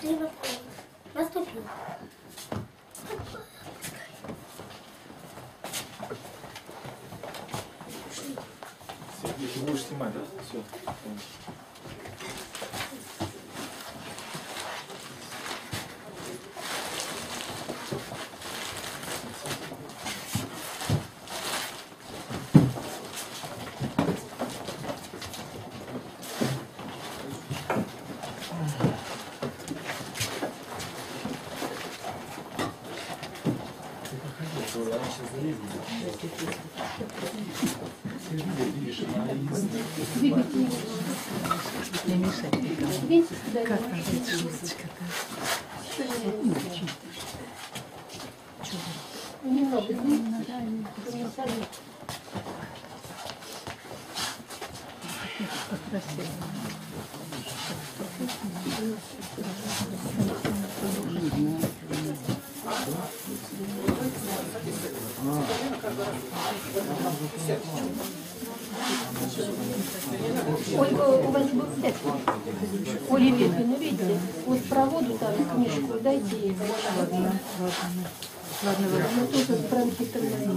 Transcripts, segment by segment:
Время наступило. Сергей, ты будешь снимать, да? Все. Не мешать. Как там шуточка-то? Немного. Ольга, у вас был это? Оля Ветвина, видите? Вот проводу там книжку дайте ей. Ладно. Она тоже бронхитальная.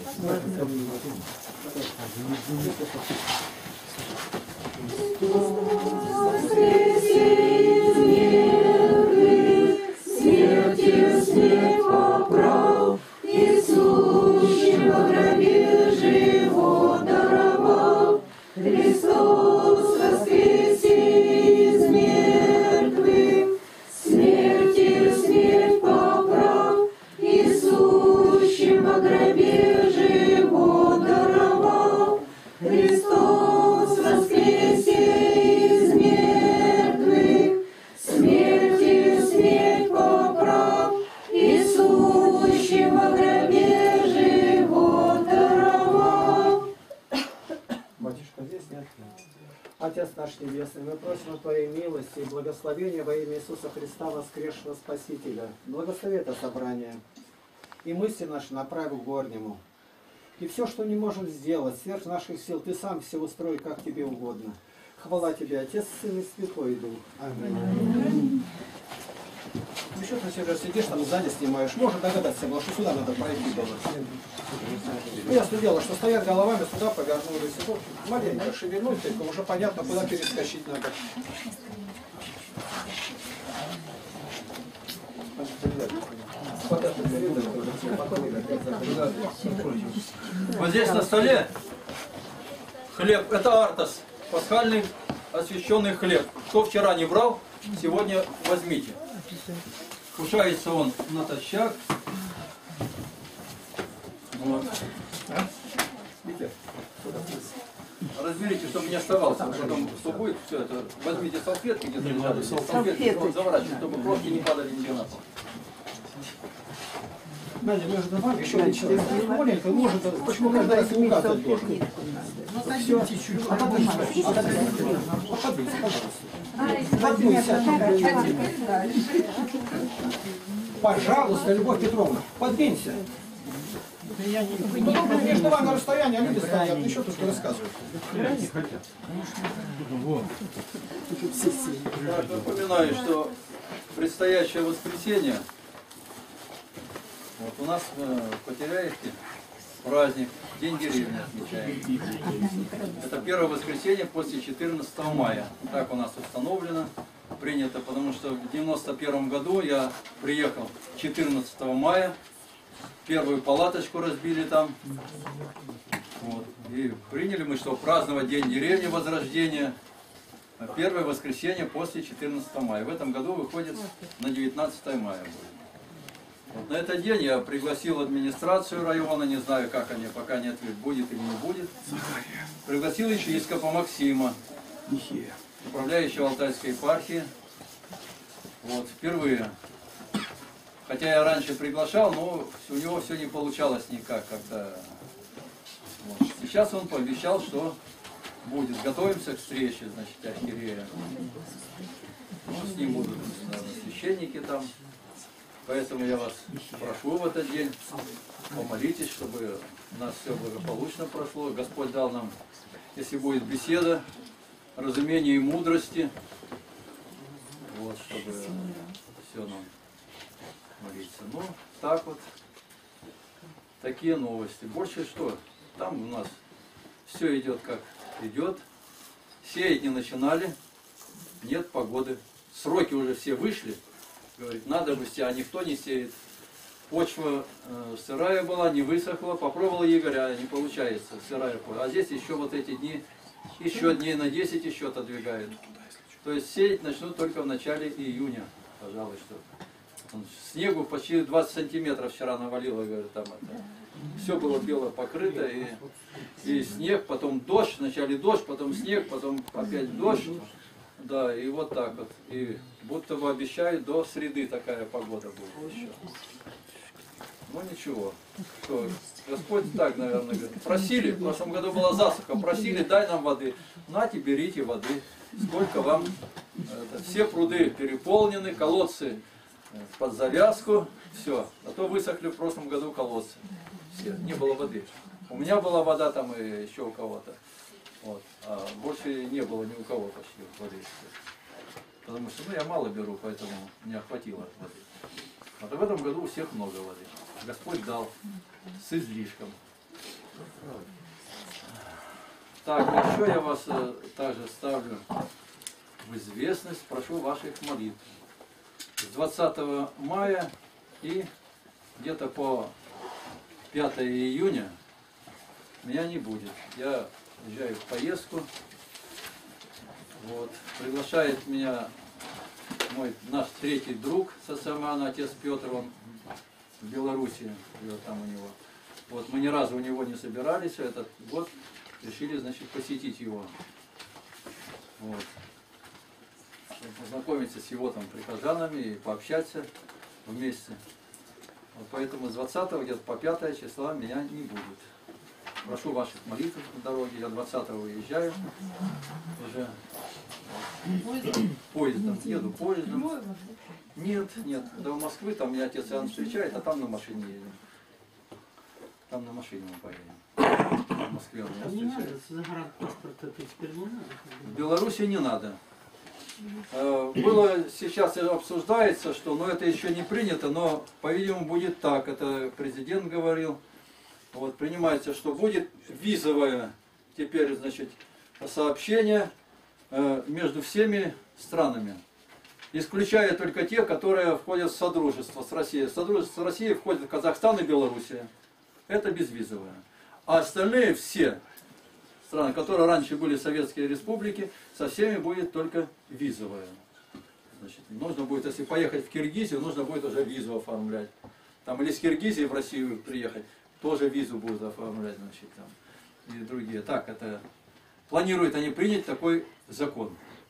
Смертью смерть поправ, Иисущим во гробе живот даровал. Христос воскресе из мертвых, смертью смерть поправ, Иисущим во гробе живот даровал. Христос воскресе из мертвых, смертью смерть поправ, Иисущим во гробе живот даровал. Батюшка, здесь нет? Отец наш Небесный, мы просим о Твоей милости и благословения во имя Иисуса Христа, воскресшего Спасителя. Благослови это собрание. И мысли наши направь к горнему. И все, что не можем сделать, сверх наших сил, Ты сам все устрой, как Тебе угодно. Хвала Тебе, Отец, Сын и Святой Дух. Аминь. Ну что ты, Сережа, сидишь там сзади снимаешь? Может догадаться было, что сюда надо пройти было. Ну, ясно дело, что стоят головами, сюда повернулись. И вот маленько шевельнуть, только уже понятно, куда перескочить надо. Вот здесь на столе хлеб. Это артос. Пасхальный освященный хлеб. Кто вчера не брал, сегодня возьмите. Кушается он натощак. Вот. Разберите, чтобы не оставалось. Потом, что будет, все это. Возьмите салфетки где-то рядом. Салфетки заворачивайте, чтобы крошки не падали нигде на пол. Надя, между вами еще маленько, может, почему каждый раз указывать должен? Все, пожалуйста, Любовь Петровна, подвинься. Между вами расстояние, а люди стоят, еще тут что рассказывают. Так, напоминаю, что предстоящее воскресенье, вот у нас в Потеряевке праздник, День деревни отмечаем. Это первое воскресенье после 14 мая. Так у нас установлено, принято, потому что в 91 году я приехал 14 мая, первую палаточку разбили там. Вот. И приняли мы, что праздновать День деревни Возрождения, первое воскресенье после 14 мая. В этом году выходит на 19 мая будет. Вот на этот день я пригласил администрацию района, не знаю, как они, пока не ответят, будет или не будет. Пригласил епископа Максима, управляющего Алтайской епархии. Вот, впервые. Хотя я раньше приглашал, но у него все не получалось никак как-то. Вот. Сейчас он пообещал, что будет. Готовимся к встрече, значит, архиерея. Ну, с ним будут священники там. Поэтому я вас прошу в этот день, помолитесь, чтобы у нас все благополучно прошло. Господь дал нам, если будет беседа, разумения и мудрости. Вот, чтобы все нам молиться. Ну, так вот. Такие новости. Больше что? Там у нас все идет как идет. Сеять не начинали. Нет погоды. Сроки уже все вышли. Говорит, надо бы сеять, а никто не сеет. Почва сырая была, не высохла. Попробовал Игорь, а не получается. Сырая почва. А здесь еще вот эти дни, еще дней на 10 еще отодвигают. То есть сеять начнут только в начале июня. Пожалуй, что. Снегу почти 20 сантиметров вчера навалило, говорит, там это. Все было бело покрыто, и снег, потом дождь, вначале дождь, потом снег, потом опять дождь. Да, и вот так вот. И будто бы обещают, до среды такая погода будет еще. Ну ничего. Что, Господь так, наверное, говорит. Просили, в прошлом году была засуха, просили, дай нам воды. Нате, берите воды. Сколько вам. Все пруды переполнены, колодцы под завязку, все. А то высохли в прошлом году колодцы. Все. Не было воды. У меня была вода там и еще у кого-то. Вот. А больше не было ни у кого почти воды. Потому что я мало беру, поэтому мне хватило воды. А то в этом году у всех много воды. Господь дал с излишком. Так, еще я вас также ставлю в известность, прошу ваших молитв. С 20 мая и где-то по 5 июня меня не будет. Я уезжаю в поездку. Вот. Приглашает меня наш третий друг Сасамана, отец Петр, он в Беларуси живет там у него. Вот мы ни разу у него не собирались, этот год решили, значит, посетить его. Вот. Познакомиться с его там прихожанами и пообщаться вместе. Вот поэтому с 20 где-то по 5 числа меня не будет. Прошу ваших молитв на дороге. Я 20 уезжаю уже поездом. Еду поездом. Нет, до Москвы там меня отец Иоанн встречает, а там на машине едем. Там на машине мы поедем. В Москве он меня встречает. Загранпаспорта теперь не надо? В Беларуси не надо. Было сейчас обсуждается, что это еще не принято, но, по-видимому, будет так. Это президент говорил. Вот, принимается, что будет визовое теперь, значит, сообщение между всеми странами. Исключая только те, которые входят в Содружество с Россией. В Содружество с Россией входят Казахстан и Белоруссия. Это безвизовое. А остальные все страны, которые раньше были советские республики, со всеми будет только визовое. Значит, нужно будет, если поехать в Киргизию, нужно будет уже визу оформлять. Там или с Киргизии в Россию приехать, тоже визу будут оформлять, значит, там, и другие. Так, это планируют они принять такой закон.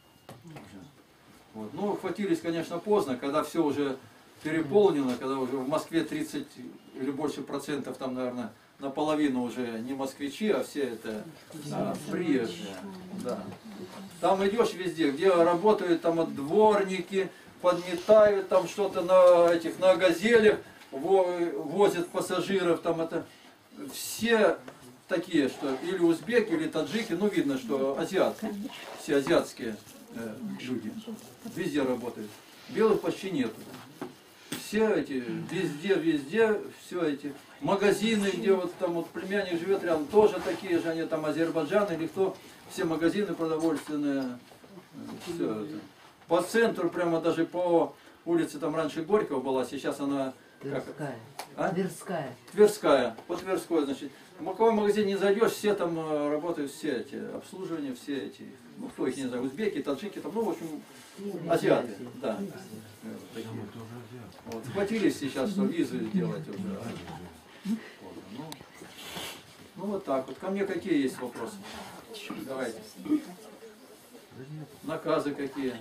Вот. Ну, хватились, конечно, поздно, когда все уже переполнено, когда уже в Москве 30 или больше процентов, там, наверное, наполовину уже не москвичи, а все это приезжие. Да. Там идешь везде, где работают там дворники, подметают там что-то на газелях, возят пассажиров, там это все такие, что или узбеки, или таджики, ну видно, что азиаты, все азиатские люди, везде работают. Белых почти нету. Все эти, везде, все эти магазины, где вот там вот племянник живет рядом, тоже такие же, они там Азербайджан или кто, все магазины продовольственные, все это. По центру, прямо даже по улице, там раньше Горького была, сейчас она... Тверская. А? Тверская. Тверская, по Тверской, значит. В какой магазин не зайдешь, все там работают, все эти, обслуживания, все эти, ну кто их не знаю, узбеки, таджики, там, ну в общем, азиаты, да. Вот, такие. Вот. Хватились сейчас, что визы делать уже. Ну вот так вот. Ко мне какие есть вопросы? Давайте. Наказы какие?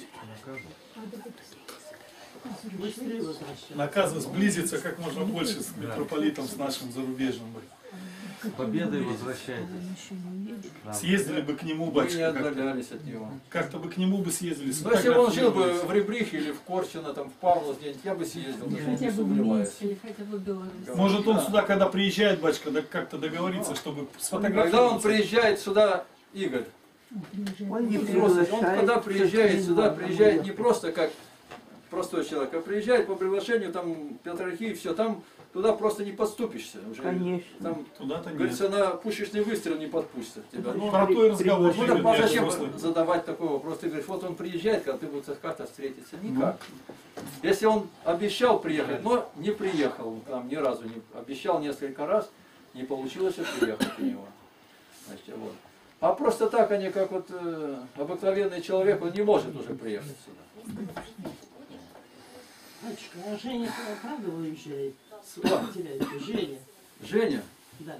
Наказы сблизиться как можно больше с митрополитом, с нашим зарубежным. С победой возвращайтесь. Съездили бы к нему, Мы батюшка. не отдалялись от него. Как-то бы к нему бы съездили. Но если бы он жил бы в Ребрихе или в Корчино, там в Павловск где-нибудь, я бы съездил, даже не сомневаюсь. Хотя бы Беларусь. Может он Да. сюда, когда приезжает, батюшка, как-то договориться, чтобы Когда он сфотографироваться. приезжает сюда, Игорь, Он не Взрослый, он когда приглашает. приезжает сюда, приезжает не просто как простой человек, а приезжает по приглашению, там, Петрархиев, все, там туда просто не подступишься. Уже, Конечно. там, Туда-то нет. говорится, на пушечный выстрел не подпустят тебя. Ну, Про то и разговор. ну, идет, так я зачем взрослый. задавать такой вопрос? Ты говоришь, вот он приезжает, когда ты будешь как-то встретиться. Никак. Если он обещал приехать, но не приехал, там ни разу не обещал несколько раз, не получилось приехать у него. Значит, вот. А просто так они, как вот обыкновенный человек, он не может уже приехать сюда. Батюшка, а Женя правда выезжает? Да. Теряется. Женя. Женя? Да.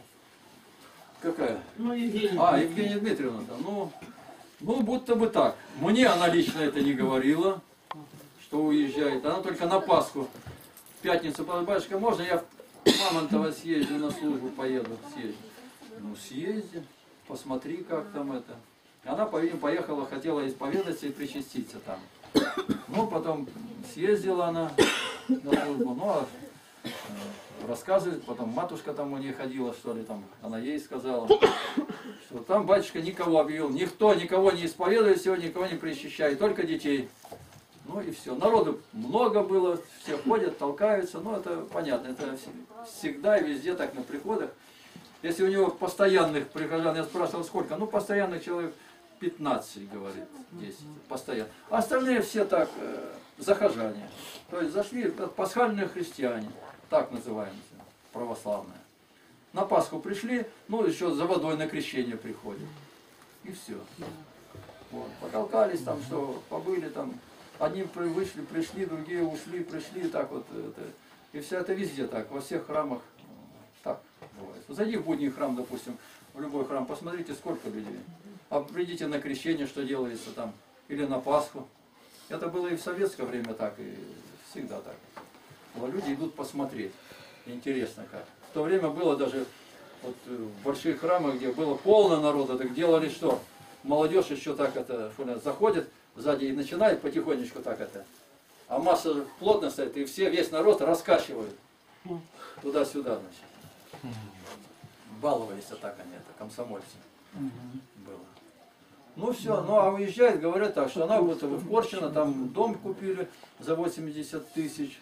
Какая? Ну, Евгений. А, Евгения Дмитриевна там, ну, будто бы так. Мне она лично это не говорила, что уезжает. Она только на Пасху в пятницу, батюшка, можно я в Мамонтово съезжу на службу, поеду, съезжу? Ну, съезди, посмотри, как там это. Она, по-видимому, поехала, хотела исповедаться и причаститься там. Ну, потом съездила она на службу, ну, а рассказывает, потом матушка там у нее ходила, что ли, там, она ей сказала, что там батюшка никого объявил, никто никого не исповедует сегодня, никого не причащает, только детей. Ну и все. Народу много было, все ходят, толкаются, ну это понятно, это всегда и везде так на приходах. Если у него постоянных прихожан, я спрашивал, сколько, ну постоянных человек 15, говорит, 10, постоянно. А остальные все так, захожане. То есть зашли, пасхальные христиане, так называемые, православные. На Пасху пришли, ну еще за водой на крещение приходят. И все. Вот. Потолкались там, что побыли там. Одни вышли, пришли, другие ушли, пришли, так вот. Это. И все это везде так, во всех храмах так бывает. Зайди в будний храм, допустим, в любой храм, посмотрите, сколько людей. А придите на крещение, что делается там, или на Пасху. Это было и в советское время так, и всегда так. Но люди идут посмотреть. Интересно как. В то время было даже вот, в больших храмах, где было полно народа, так делали что? Молодежь еще так это, заходит сзади и начинает потихонечку так это. А масса плотно стоит, и все, весь народ раскачивают. Туда-сюда, значит. Баловались так они, это комсомольцы. Было. Ну все, ну а уезжает, говорят так, что она будто бы в Корчино, там дом купили за 80 тысяч.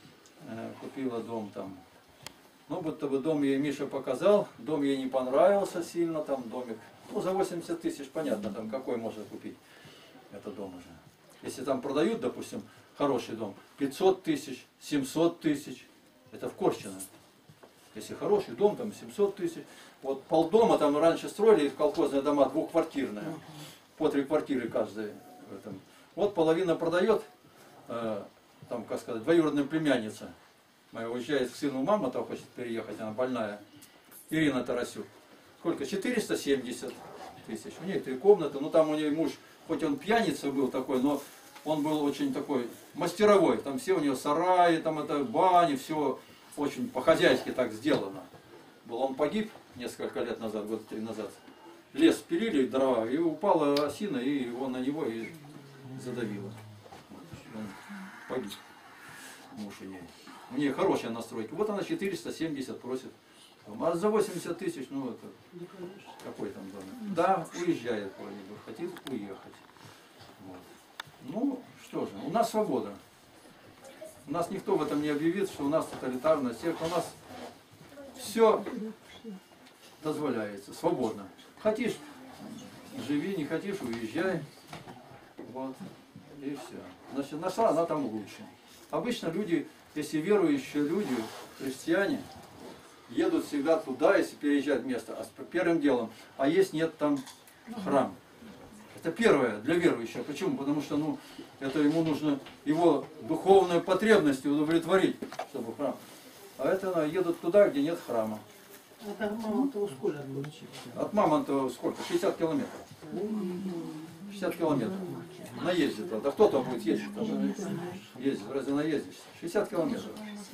Купила дом там. Ну, будто бы дом ей Миша показал, дом ей не понравился сильно, там домик. Ну, за 80 тысяч, понятно, там какой можно купить этот дом уже. Если там продают, допустим, хороший дом, 500 тысяч, 700 тысяч, это в Корчино. Если хороший дом, там 700 тысяч. Вот полдома там раньше строили, колхозные дома двухквартирные, по 3 квартиры каждый. Вот половина продает, там, как сказать, двоюродная племянница моя уезжает к сыну, мама там хочет переехать, она больная, Ирина Тарасюк. Сколько? 470 тысяч. У нее 3 комнаты, ну там у нее муж, хоть он пьяница был такой, но он был очень такой мастеровой. Там все у нее сараи, там это бани, все очень по-хозяйски так сделано. Он погиб несколько лет назад, года 3 назад. Лес пилили, дрова, и упала осина, и его на него и задавило. Он погиб. Муж у нее. У нее хорошая настройка. Вот она 470 просит. А за 80 тысяч, ну это, какой там дом? Да, уезжает вроде бы, хотел уехать. Вот. Ну, что же, у нас свобода. У нас никто в этом не объявит, что у нас тоталитарная секта. У нас все дозволяется, свободно. Хотишь, живи, не хотишь, уезжай. Вот. И все. Значит, наша она там лучше. Обычно люди, если верующие люди, христиане, едут всегда туда, если переезжать место, а с первым делом, а есть нет там храм. Это первое для верующего. Почему? Потому что ну, это ему нужно его духовные потребности удовлетворить, чтобы храм. А это едут туда, где нет храма. Это от Мамонтова сколько получится? От Мамонтова сколько? 60 километров. 60 километров. Наездит. Да кто-то будет ездить. Ездит. Разве наездишь? 60 километров.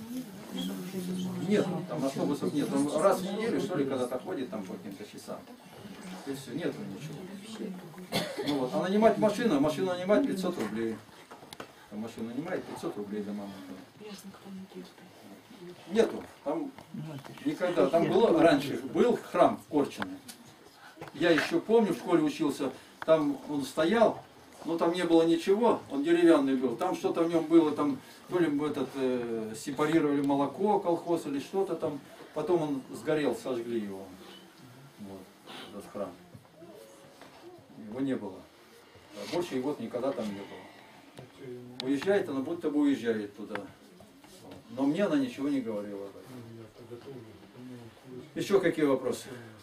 Нет, там автобусов нет. Он раз в неделю, что ли, когда-то ходит там по каким-то часам. И все, нету ничего. Ну вот. А нанимать машину, нанимать 500 рублей. Там машину нанимает 500 рублей за Мамонтова. Нету. Там никогда. Там было раньше, был храм в Корчино. Я еще помню, в школе учился, там он стоял, но там не было ничего, он деревянный был. Там что-то в нем было, там то ли сепарировали молоко, колхоз или что-то там. Потом он сгорел, сожгли его. Вот, этот храм. Его не было. А больше его никогда там не было. Уезжает она, будто бы уезжает туда. Но мне она ничего не говорила об этом. Еще какие вопросы?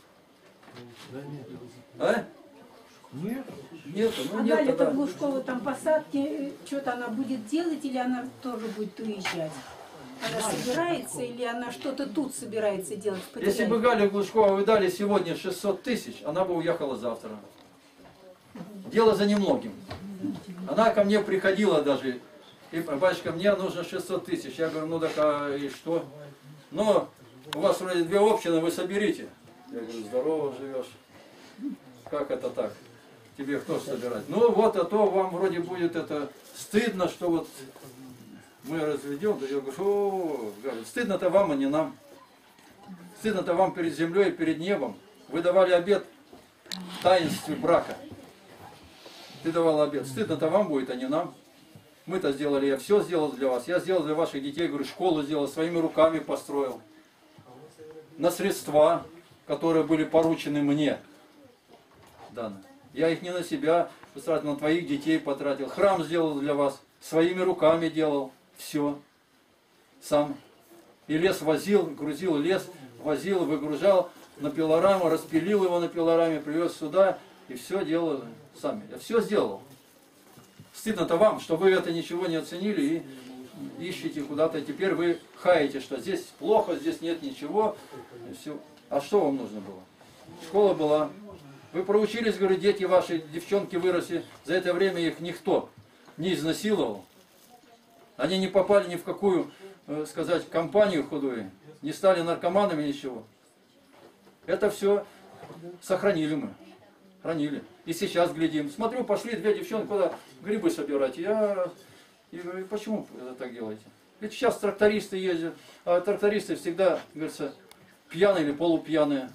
А? Нет. Нету, ну А нет, Галя тогда... Глушкова там посадки, что-то она будет делать или она тоже будет уезжать? Она собирается или она что-то тут собирается делать? в Если бы Гале Глушковой дали сегодня 600 тысяч, она бы уехала завтра. Дело за немногим. Она ко мне приходила даже, и, батюшка, мне нужно 600 тысяч. Я говорю, ну так и что? Но у вас вроде 2 общины, вы соберите. Я говорю, здорово живешь. Как это так? Тебе кто собирать? Ну вот, а то вам вроде будет это стыдно, что вот мы разведем. Я говорю, о, стыдно-то вам, а не нам. Стыдно-то вам перед землей и перед небом. Вы давали обет в таинстве брака. Ты давал обет. Стыдно-то вам будет, а не нам. Мы-то сделали, я все сделал для вас. Я сделал для ваших детей, говорю, школу сделал, своими руками построил. На средства, которые были поручены мне. Даны. Я их не на себя потратил, на твоих детей потратил. Храм сделал для вас, своими руками делал. Все. Сам. И лес возил, грузил лес, возил, выгружал на пилораму, распилил его на пилораме, привез сюда. И все делал сами. Я все сделал. Стыдно-то вам, что вы это ничего не оценили и ищете куда-то. Теперь вы хаете, что здесь плохо, здесь нет ничего. И все. А что вам нужно было? Школа была. Вы проучились, говорю, дети ваши, девчонки выросли. За это время их никто не изнасиловал. Они не попали ни в какую, сказать, компанию худую. Не стали наркоманами, ничего. Это все сохранили мы. Хранили. И сейчас глядим. Смотрю, пошли 2 девчонки куда грибы собирать. Я говорю, почему вы так делаете? Ведь сейчас трактористы ездят. А трактористы всегда, говорится, пьяные или полупьяные.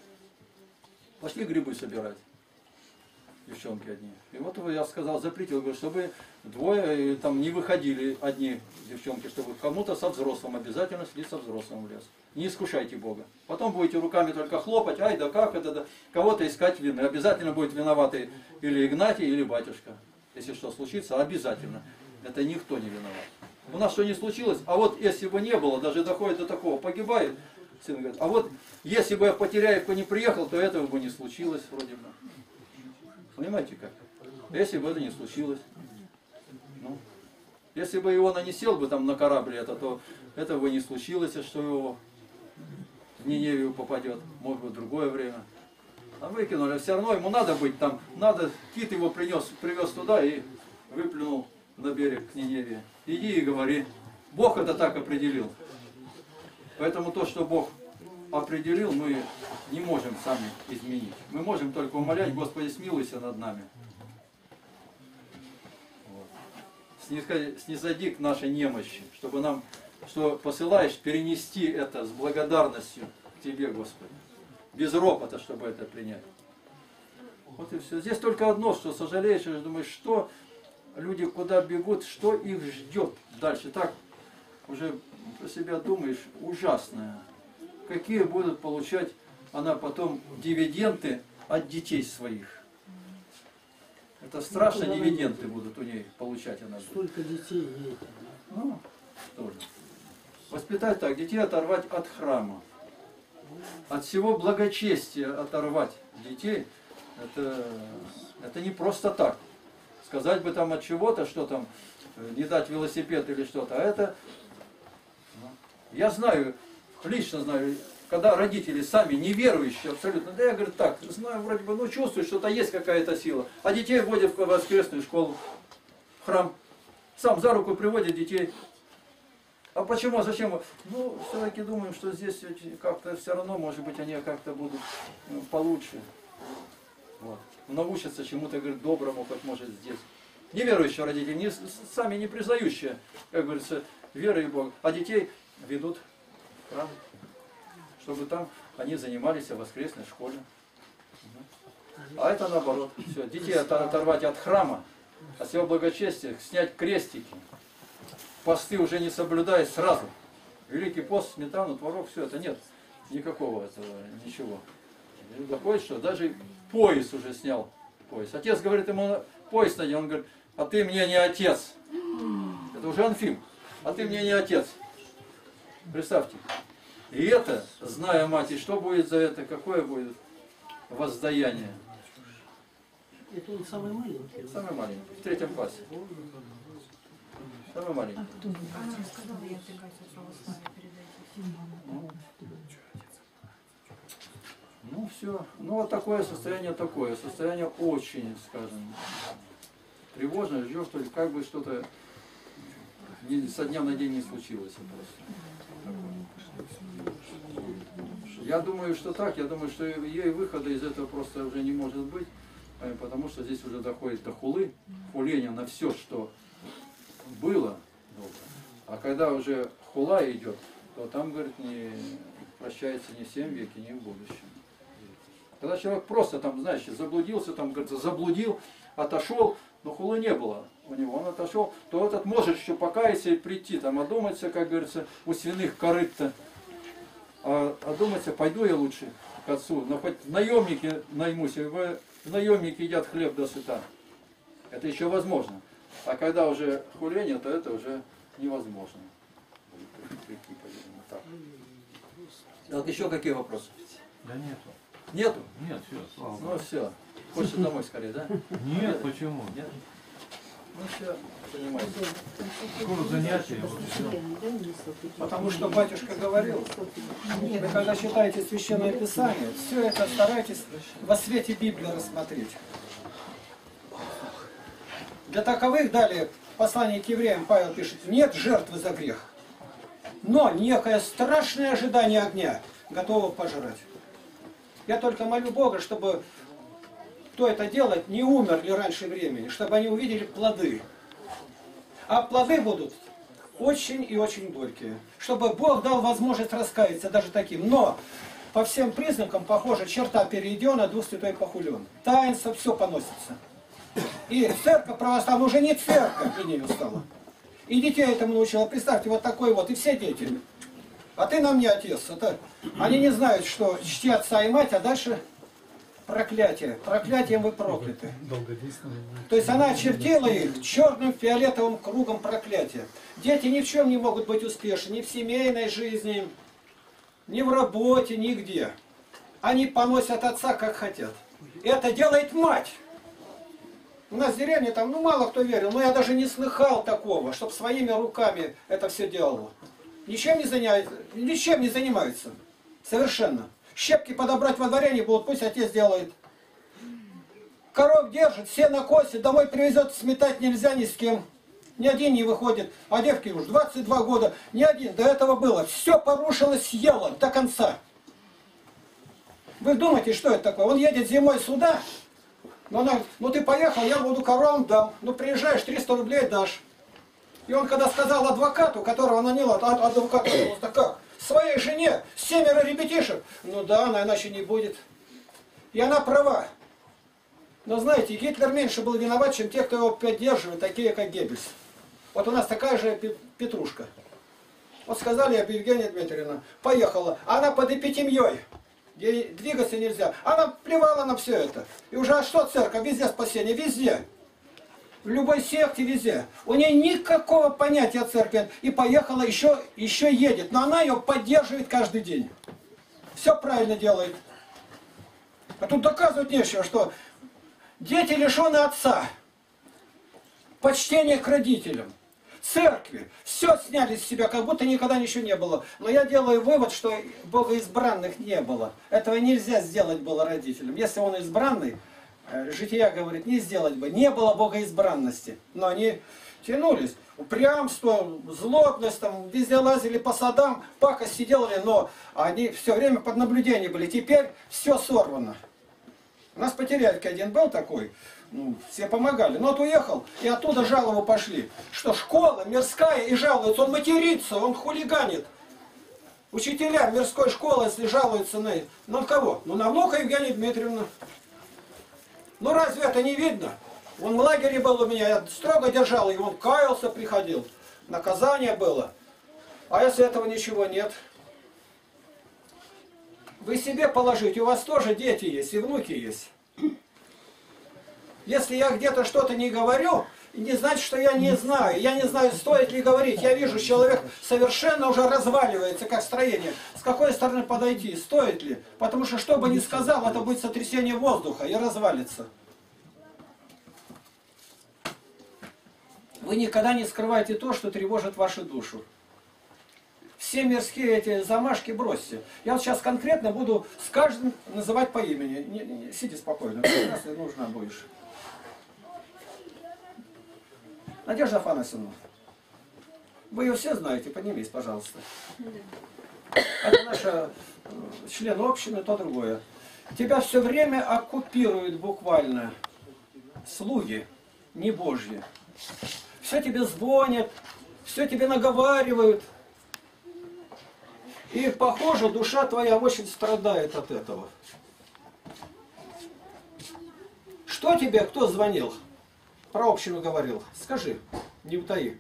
Пошли грибы собирать. Девчонки одни. И вот я сказал, запретил, говорю, чтобы 2 там не выходили одни девчонки, чтобы кому-то со взрослым обязательно шли со взрослым в лес. Не искушайте Бога. Потом будете руками только хлопать, ай да как это, да. Кого-то искать вины. Обязательно будет виноваты или Игнатий, или батюшка. Если что случится, обязательно. Это никто не виноват. У нас что не случилось, а вот если бы не было, даже доходит до такого, погибает, сын говорит, а вот если бы я Потеряевку не приехал, то этого бы не случилось вроде бы. Понимаете как? Если бы это не случилось. Ну, если бы Иона не сел бы там на корабле, то этого бы не случилось, что его в Ниневию попадет. Может быть, в другое время. А выкинули. Все равно ему надо быть там. Надо, кит его привез туда и выплюнул на берег к Ниневии. Иди и говори. Бог это так определил. Поэтому то, что Бог определил, мы не можем сами изменить. Мы можем только умолять, Господи, смилуйся над нами. Вот. Снизойди к нашей немощи, чтобы нам, что посылаешь, перенести это с благодарностью к Тебе, Господи. Без ропота, чтобы это принять. Вот и все. Здесь только одно, что сожалеешь, и думаешь, что люди куда бегут, что их ждет дальше. Так уже про себя думаешь, ужасное. Какие будут получать она потом дивиденды от детей своих. Это страшно, дивиденды будут у ней получать она будет. Столько детей ей. Ну, что же. Воспитать так, детей оторвать от храма. От всего благочестия оторвать детей, это не просто так. Сказать бы там от чего-то, что там, не дать велосипед или что-то, а это, я знаю, лично знаю, когда родители сами неверующие абсолютно, да я говорю так, знаю вроде бы, ну чувствую, что-то есть какая-то сила, а детей вводят в воскресную школу, в храм, сам за руку приводит детей. А почему, а зачем? Ну, все-таки думаем, что здесь как-то все равно, может быть, они как-то будут получше. Вот. Научатся чему-то, говорит, доброму, как может здесь. Неверующие родители, сами не признающие, как говорится, веры и Бога, а детей ведут в храм, чтобы там они занимались в воскресной школе. А это наоборот. Все. Детей оторвать от храма, от своего благочестия, снять крестики. Посты уже не соблюдая сразу. Великий пост, сметану, творог, все это нет. Никакого этого, ничего. И доходит, что даже пояс уже снял. Пояс. Отец говорит ему, пояс надел, он говорит, а ты мне не отец. Это уже Анфим. А ты мне не отец. Представьте. И это, зная мать, и что будет за это, какое будет воздаяние. Это он самый маленький. Самый маленький, в 3 классе. Самый маленький. Ну все. Ну вот такое состояние такое. Состояние очень, скажем, тревожное. Ждешь, что как бы что-то со дня на день не случилось. Я думаю, что так. Я думаю, что ей выхода из этого просто уже не может быть. Потому что здесь уже доходит до хулы, хуления на все, что было. А когда уже хула идет, то там, говорит, не прощается ни в 7 веке, ни в будущем. Когда человек просто там, знаешь, заблудился, там, говорится, заблудил, отошел, но хулы не было у него, он отошел, то этот может еще покаяться и прийти, там, одуматься, как говорится, у свиных корыт-то, одуматься, пойду я лучше к отцу, но хоть наемники наймусь, наемники едят хлеб до сыта. Это еще возможно. А когда уже хуление, то это уже невозможно. Так, еще какие вопросы? Да нету. Нету? Нет, все, слава Богу. Ну все. Хочешь домой скорее, да? Нет, почему? Нет? Ну все, занимайся. Скоро занятия, вот все. Потому что батюшка говорил, вы когда читаете Священное Писание, все это старайтесь во свете Библии рассмотреть. Для таковых далее послание к евреям Павел пишет, нет жертвы за грех, но некое страшное ожидание огня, готово пожрать. Я только молю Бога, чтобы кто это делает, не умерли раньше времени, чтобы они увидели плоды. А плоды будут очень и очень горькие. Чтобы Бог дал возможность раскаяться даже таким. Но по всем признакам, похоже, черта перейдена, Дух Святой похулен. Таинство, все поносится. И церковь православная уже не церковь при ней стала. И детей этому научила. Представьте, вот такой вот, и все дети. А ты нам не отец. Это... Они не знают, что чти отца и мать, а дальше проклятие. Проклятием вы прокляты. То есть она очертила их черным фиолетовым кругом проклятия. Дети ни в чем не могут быть успешны, ни в семейной жизни, ни в работе, нигде. Они поносят отца, как хотят. Это делает мать. У нас в деревне там, мало кто верил, но я даже не слыхал такого, чтобы своими руками это все делало. Ничем не занимаются. Совершенно. Щепки подобрать во дворе не будут, пусть отец делает. Коров держит, сено косит, домой привезет, сметать нельзя ни с кем. Ни один не выходит. А девки уж 22 года, ни один. До этого было. Все порушилось, съело до конца. Вы думаете, что это такое? Он едет зимой сюда, но она, ты поехал, я буду коровам дам. Приезжаешь, 300 рублей дашь. И он когда сказал адвокату, которого наняла, адвокат сказал, так как? Своей жене 7 ребятишек. Да, она иначе не будет. И она права. Но знаете, Гитлер меньше был виноват, чем те, кто его поддерживает, такие как Геббельс. Вот у нас такая же Петрушка. Вот сказали Евгения Дмитриевна, поехала. Она под эпитемьей. Ей двигаться нельзя. Она плевала на все это. И уже, а что церковь? Везде спасение, везде. В любой секте, везде. У нее никакого понятия о церкви. И поехала, еще едет. Но она ее поддерживает каждый день. Все правильно делает. А тут доказывать нечего, что дети лишены отца. Почтение к родителям. Церкви. Все сняли с себя, как будто никогда ничего не было. Но я делаю вывод, что богоизбранных не было. Этого нельзя сделать было родителям. Если он избранный, Жития говорит, не сделать бы. Не было богоизбранности. Но они тянулись. Упрямство, злобность, там, везде лазили по садам, пакости делали, но они все время под наблюдением были. Теперь все сорвано. У нас Потеряевке один был такой, все помогали. Но вот уехал, и оттуда жалобы пошли, что школа мирская и жалуется, он матерится, он хулиганит. Учителя мирской школы, если жалуются на кого? На внука Евгения Дмитриевна. Ну разве это не видно? Он в лагере был у меня, я строго держал, и он каялся, приходил. Наказание было. А если этого ничего нет? Вы себе положите, у вас тоже дети есть и внуки есть. Если я где-то что-то не говорю, не значит, что я не знаю. Я не знаю, стоит ли говорить. Я вижу, человек совершенно уже разваливается, как строение. С какой стороны подойти, стоит ли? Потому что, что бы ни сказал, это будет сотрясение воздуха и развалится. Вы никогда не скрываете то, что тревожит вашу душу. Все мирские эти замашки бросьте. Я вот сейчас конкретно буду с каждым называть по имени. Сиди спокойно, если нужна будешь. Надежда Афанасьевна, вы ее все знаете, поднимись, пожалуйста. Это наша член общины, то другое. Тебя все время оккупируют буквально слуги, не Божьи. Все тебе звонят, все тебе наговаривают. И, похоже, душа твоя очень страдает от этого. Что тебе, кто звонил? Про общину говорил. Скажи, не утаи.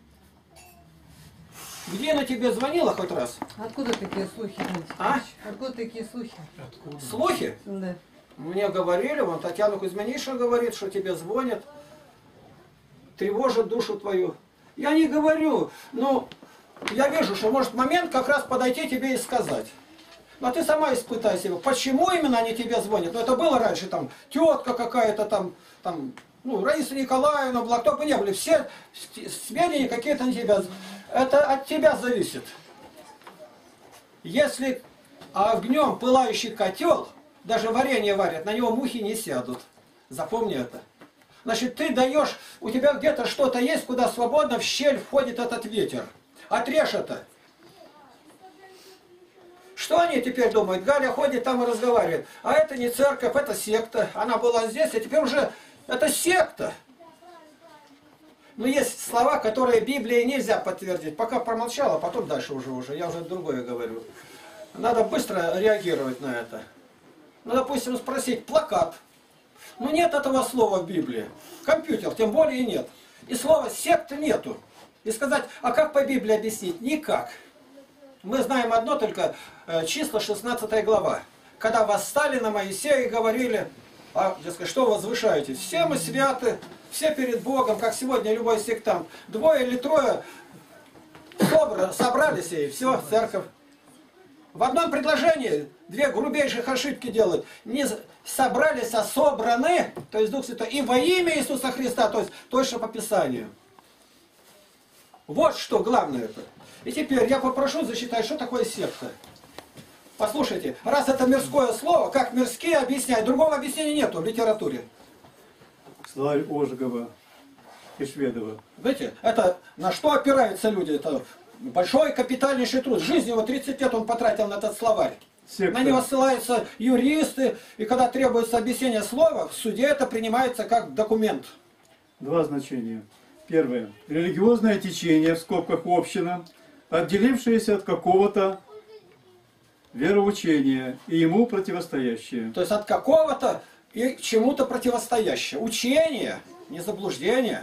Где она тебе звонила хоть раз? Откуда такие слухи? А? Откуда такие слухи? Откуда? Слухи? Да. Мне говорили, вон Татьяна Кузьминишна говорит, что тебе звонят, тревожат душу твою. Я не говорю, ну, я вижу, что может момент как раз подойти тебе и сказать. Но ты сама испытай себя, почему именно они тебе звонят. Ну, это было раньше, там, тетка какая-то там, ну, Раиса Николаевна, кто бы не были, все сведения какие-то на тебя. Это от тебя зависит. Если огнем пылающий котел, даже варенье варят, на него мухи не сядут. Запомни это. Значит, ты даешь, у тебя где-то что-то есть, куда свободно в щель входит этот ветер. Отрежь это. Что они теперь думают? Галя ходит там и разговаривает. А это не церковь, это секта. Она была здесь, а теперь уже это секта. Но есть слова, которые Библией нельзя подтвердить. Пока промолчала, потом дальше уже. Я уже другое говорю. Надо быстро реагировать на это. Ну, допустим, спросить, плакат. Ну, нет этого слова в Библии. Компьютер, тем более и нет. И слова секта нету. И сказать, а как по Библии объяснить? Никак. Мы знаем одно только, числа 16 глава. Когда восстали на Моисея и говорили, дескать, что возвышаете? Все мы святы, все перед Богом, как сегодня любой сектант. 2 или 3 собрались и все, церковь. В одном предложении 2 грубейших ошибки делают. Не собрались, а собраны, то есть Дух Святой, и во имя Иисуса Христа, то есть точно по Писанию. Вот что главное это. И теперь я попрошу засчитать, что такое секта. Послушайте, раз это мирское слово, как мирские объясняют, другого объяснения нету в литературе. Словарь Ожегова и Шведова. Знаете, это на что опираются люди? Это большой капитальнейший труд. Жизнь его 30 лет он потратил на этот словарь. Секта. На него ссылаются юристы, и когда требуется объяснение слова, в суде это принимается как документ. 2 значения. Первое. Религиозное течение, в скобках община, отделившееся от какого-то вероучения и ему противостоящее. То есть от какого-то и чему-то противостоящее. Учение, не заблуждение.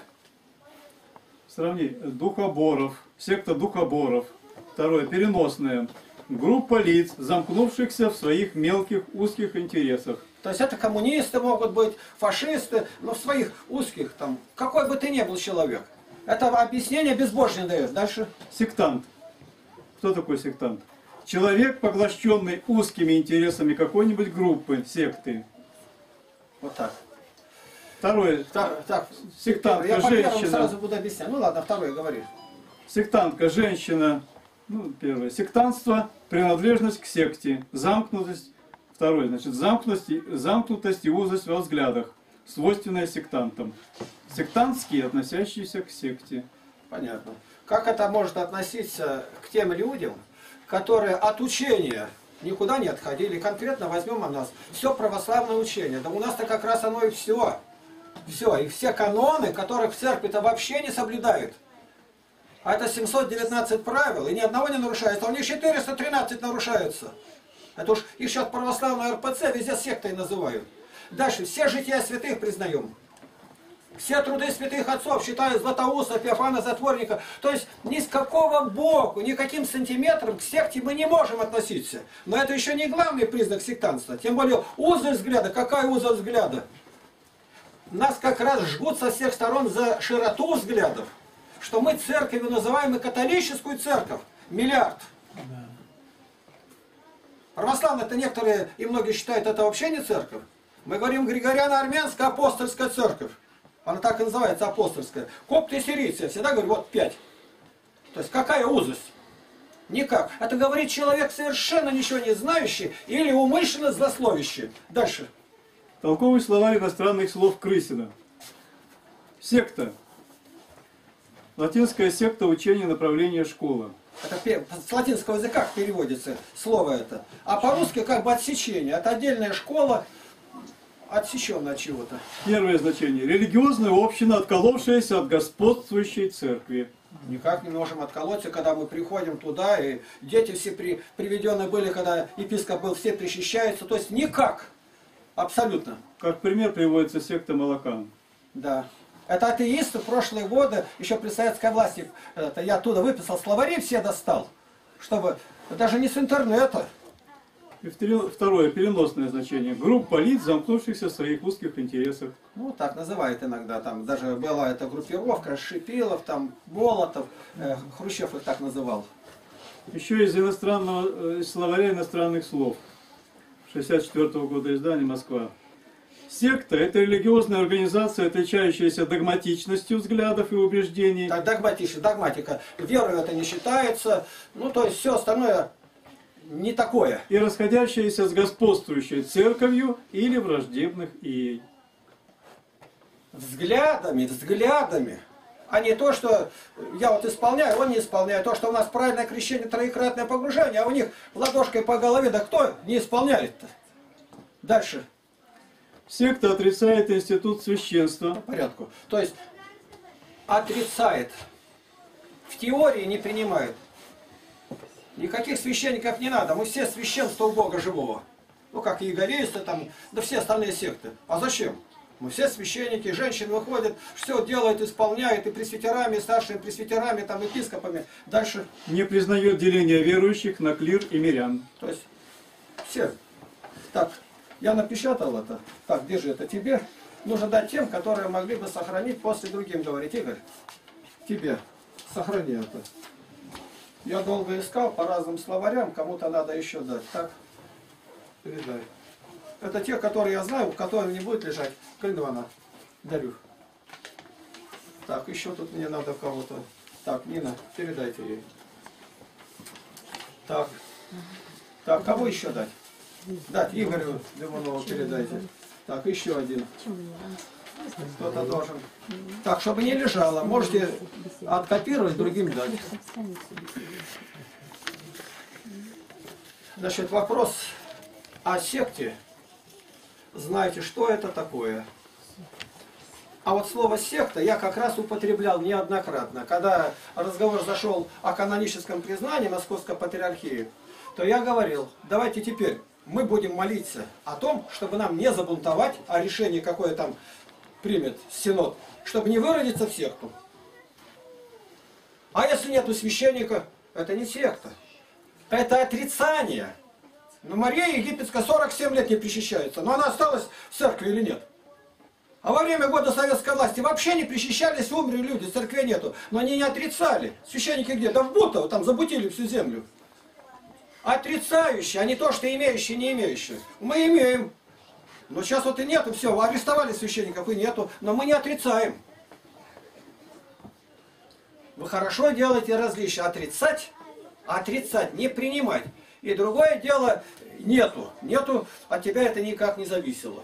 Сравни. Духоборов. Секта духоборов. Второе. Переносное. Группа лиц, замкнувшихся в своих мелких узких интересах. То есть это коммунисты могут быть, фашисты, но в своих узких, там, какой бы ты ни был человек. Это объяснение безбожие дает. Дальше. Сектант. Кто такой сектант? Человек, поглощенный узкими интересами какой-нибудь группы, секты. Вот так. Второе. Так, Сектантка, я по первому женщина. сразу буду объяснять. Ну ладно, второе говори. Сектантка, женщина. Ну, первое. Сектантство, принадлежность к секте. Замкнутость. Второе. Значит, замкнутость и узость во взглядах, свойственная сектантам. Сектантские, относящиеся к секте. Понятно. Как это может относиться к тем людям, которые от учения никуда не отходили? Конкретно возьмем о нас. Все православное учение. Да у нас-то как раз оно и все. Все. И все каноны, которых в церкви-то вообще не соблюдают. А это 719 правил, и ни одного не нарушается. А у них 413 нарушаются. Это уж их сейчас православная РПЦ везде сектой называют. Дальше. Все жития святых признаем. Все труды святых отцов считаю Златоуста, Феофана Затворника. То есть ни с какого боку, никаким сантиметром к секте мы не можем относиться. Но это еще не главный признак сектантства. Тем более узость взгляда. Какая узость взгляда? Нас как раз жгут со всех сторон за широту взглядов. Что мы церковью называем и католическую церковь. Миллиард. Православные-то некоторые и многие считают, это вообще не церковь. Мы говорим Григориано-Армянская апостольская церковь. Она так и называется, апостольская. Копты и сирийцы, я всегда говорю, вот 5. То есть какая узость? Никак. Это говорит человек совершенно ничего не знающий или умышленно злословящий. Дальше. Толковый словарь иностранных слов Крысина. Секта. Латинская секта учения направления школа. Это с латинского языка переводится слово это. А по-русски как бы отсечение. Это отдельная школа, отсеченная от чего-то. Первое значение. Религиозная община, отколовшаяся от господствующей церкви. Никак не можем отколоться, когда мы приходим туда, и дети все приведены были, когда епископ был, все причащаются. То есть никак. Абсолютно. Как пример приводится секта Молокан. Да. Это атеисты в прошлые годы, еще при советской власти, это я оттуда выписал словари, все достал. Чтобы, даже не с интернета. И второе, переносное значение. Группа лиц, замкнувшихся в своих узких интересах. Ну, так называют иногда. Там даже была эта группировка, Шипилов, там, Болотов, Хрущев их так называл. Еще из иностранного словаря иностранных слов. 1964 года издания, Москва. Секта – это религиозная организация, отличающаяся догматичностью взглядов и убеждений. Так, догматика. Верой это не считается. Ну, то есть все остальное не такое. И расходящаяся с господствующей церковью или враждебных ей. Взглядами. А не то, что я вот исполняю, он не исполняет. То, что у нас правильное крещение, троекратное погружение, а у них ладошкой по голове. Да кто не исполняет-то? Дальше. Секта отрицает институт священства. По порядку. То есть отрицает. В теории не принимает. Никаких священников не надо. Мы все священство у Бога живого. Ну, как и иеговеисты, там, да все остальные секты. А зачем? Мы все священники, женщины выходят, все делают, исполняют, и пресвитерами, и старшими пресвитерами, там, епископами. Дальше. Не признает деления верующих на клир и мирян. То есть все. Так, я напечатал это. Так, держи это тебе. Нужно дать тем, которые могли бы сохранить, после другим говорить. Игорь, тебе сохрани это. Я долго искал по разным словарям, кому-то надо еще дать. Так, передай. Это те, которые я знаю, в которых не будет лежать. Клинована, дарю. Так, еще тут мне надо кого-то. Так, Нина, передайте ей. Так. Так, кого еще дать? Дать Игорю Лимонову передайте. Так, еще один. Кто-то должен. Так, чтобы не лежало. Можете откопировать, другим дать. Значит, вопрос о секте. Знаете, что это такое? А вот слово «секта» я как раз употреблял неоднократно. Когда разговор зашел о каноническом признании Московской Патриархии, то я говорил, давайте теперь мы будем молиться о том, чтобы нам не забунтовать, а решение какое там примет Синод, чтобы не выродиться в секту. А если нету священника, это не секта. Это отрицание. Но Мария Египетская 47 лет не причащается. Но она осталась в церкви или нет? А во время года советской власти вообще не причащались, умерли люди, церкви нету. Но они не отрицали. Священники где? Да в Бутово, там забутили всю землю. Отрицающие, а не то, что имеющие, не имеющие. Мы имеем. Но сейчас вот и нету, все, арестовали священников и нету. Но мы не отрицаем. Вы хорошо делаете различие. Отрицать, не принимать. И другое дело, нету. Нету, от тебя это никак не зависело.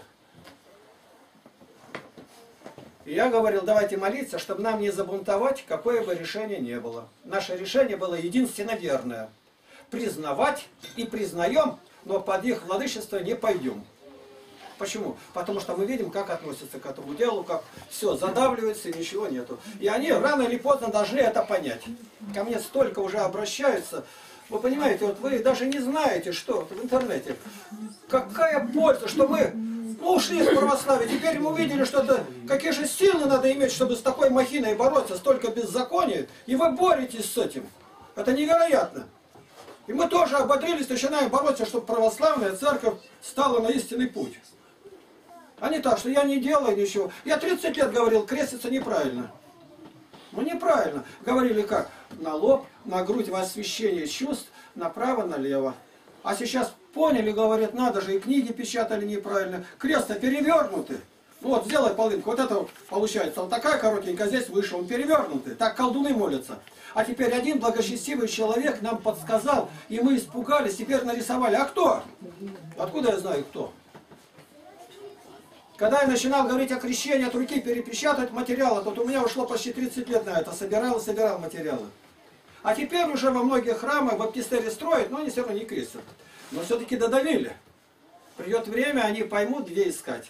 И я говорил, давайте молиться, чтобы нам не забунтовать, какое бы решение ни было. Наше решение было единственно верное. Признавать и признаем, но под их владычество не пойдем. Почему? Потому что мы видим, как относятся к этому делу, как все задавливается и ничего нету. И они рано или поздно должны это понять. Ко мне столько уже обращаются. Вы понимаете, вот вы даже не знаете, что в интернете. Какая польза, что мы Ну, ушли из православия. Теперь мы увидели, что это какие же силы надо иметь, чтобы с такой махиной бороться, столько беззакония. И вы боретесь с этим. Это невероятно. И мы тоже ободрились, начинаем бороться, чтобы православная церковь стала на истинный путь. А не так, что я не делаю ничего. Я 30 лет говорил, креститься неправильно. Ну неправильно. Говорили как? На лоб, на грудь во освящение чувств, направо, налево. А сейчас поняли, говорят, надо же, и книги печатали неправильно. Крест-то перевернутый. Ну вот, сделай полынку. Вот это получается. Вот такая коротенькая, здесь выше, он перевернутый. Так колдуны молятся. А теперь один благочестивый человек нам подсказал, и мы испугались, теперь нарисовали. А кто? Откуда я знаю, кто? Когда я начинал говорить о крещении, от руки перепечатать материалы, то у меня ушло почти 30 лет на это. Собирал и собирал материалы. А теперь уже во многих храмах баптистеры строят, но они все равно не крестят. Но все-таки додавили. Придет время, они поймут, где искать.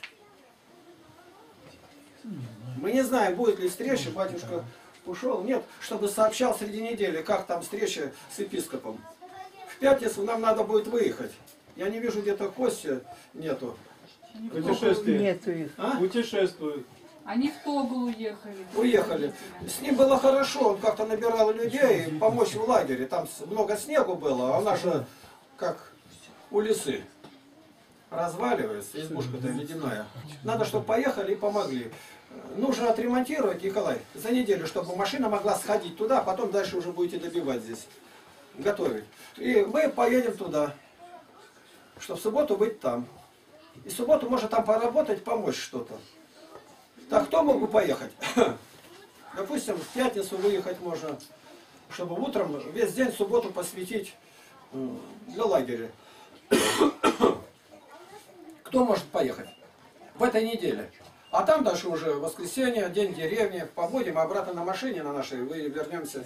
Мы не знаем, будет ли встреча, батюшка ушел, нет, чтобы сообщал среди недели, как там встреча с епископом. В пятницу нам надо будет выехать. Я не вижу, где-то Костя нету. Путешествие. Нету их. А? Путешествуют. Они в Тогл уехали. Уехали. С ним было хорошо, он как-то набирал людей, помочь в лагере. Там много снегу было, а она же как у лисы. Разваливается, избушка-то ледяная. Надо, чтобы поехали и помогли. Нужно отремонтировать, Николай, за неделю, чтобы машина могла сходить туда, а потом дальше уже будете добивать здесь. Готовить. И мы поедем туда, чтобы в субботу быть там. И в субботу можно там поработать, помочь что-то. Так, кто мог бы поехать? Допустим, в пятницу выехать можно, чтобы утром весь день в субботу посвятить для лагеря. Кто может поехать в этой неделе? А там дальше уже воскресенье, день деревни, побудем обратно на машине на нашей, вернемся.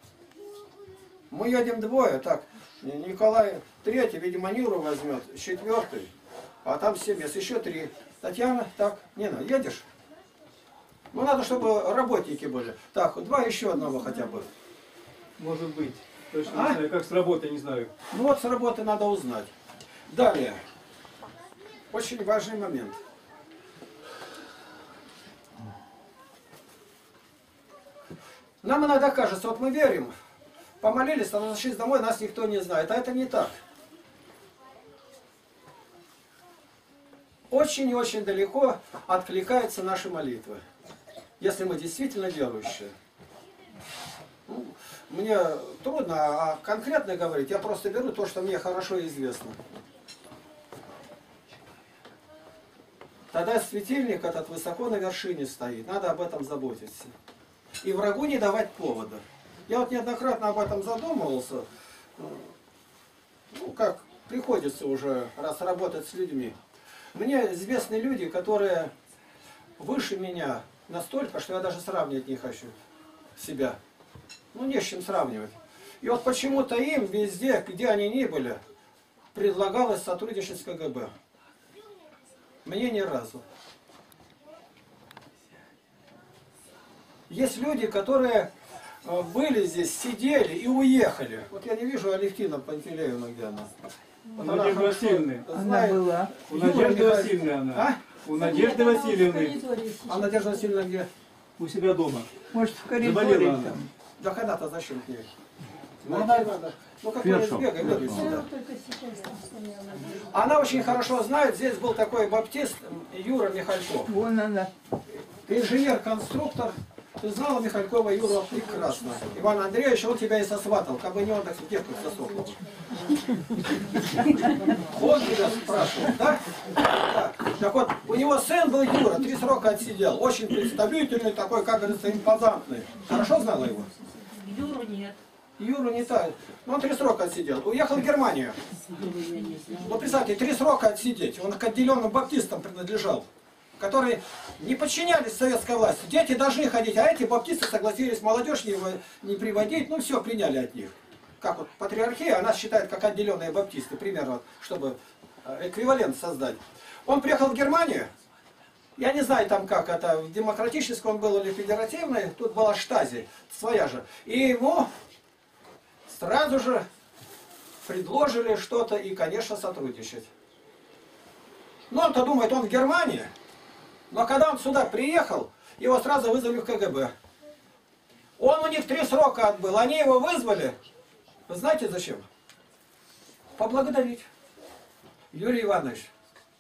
Мы едем двое, так, Николай третий, видимо, Нюру возьмет, четвертый, а там 7 мест, еще 3. Татьяна, так, Нина, едешь? Ну, надо, чтобы работники были. Так, 2 еще одного хотя бы. Может быть. Точно не знаю, как с работы, не знаю. Ну вот с работы надо узнать. Далее. Очень важный момент. Нам иногда кажется, вот мы верим, помолились, а нашлись домой, нас никто не знает. А это не так. Очень и очень далеко откликаются наши молитвы, если мы действительно верующие. Ну, мне трудно а конкретно говорить, я просто беру то, что мне хорошо известно. Тогда светильник этот высоко на вершине стоит, надо об этом заботиться. И врагу не давать повода. Я вот неоднократно об этом задумывался. Ну, как приходится уже раз работать с людьми. Мне известны люди, которые выше меня настолько, что я даже сравнивать не хочу себя. Ну, не с чем сравнивать. И вот почему-то им везде, где они ни были, предлагалось сотрудничать с КГБ. Мне ни разу. Есть люди, которые были здесь, сидели и уехали. Вот я не вижу Алевтина Пантелеевна, где она. Вот У Надежды Васильевны. Она была. У Надежды Васильевны она. А? У Надежды Васильевны. А Надежда Васильевна где? У себя дома. Может, в коридоре Заболела она. там. Да когда-то зачем к ней? Ну, Надо. Ну какой сбегай, бегай сюда. Она очень хорошо знает, здесь был такой баптист Юра Михальков. Вон она. Инженер-конструктор. Ты знала Михалькова Юра прекрасно. Иван Андреевич, он тебя и сосватал. Как бы не он, так девку сосватал. Он тебя спрашивал, да? Да. Так вот, у него сын был Юра, 3 срока отсидел. Очень представительный такой, как говорится, импозантный. Хорошо знала его? Юру нет. Юру не так. Ну, он 3 срока отсидел. Уехал в Германию. Ну, представьте, 3 срока отсидеть. Он к отделенным баптистам принадлежал, которые не подчинялись советской власти. Дети должны ходить, а эти баптисты согласились молодежь не приводить. Ну, все, приняли от них. Как вот патриархия, она считает как отделенные баптисты, примерно, чтобы эквивалент создать. Он приехал в Германию. Я не знаю там как, это демократический он был или федеративный. Тут была штази, своя же. И ему сразу же предложили что-то и, конечно, сотрудничать. Ну, он-то думает, он в Германии. Но когда он сюда приехал, его сразу вызвали в КГБ. Он у них 3 срока отбыл. Они его вызвали. Вы знаете зачем? Поблагодарить. Юрий Иванович,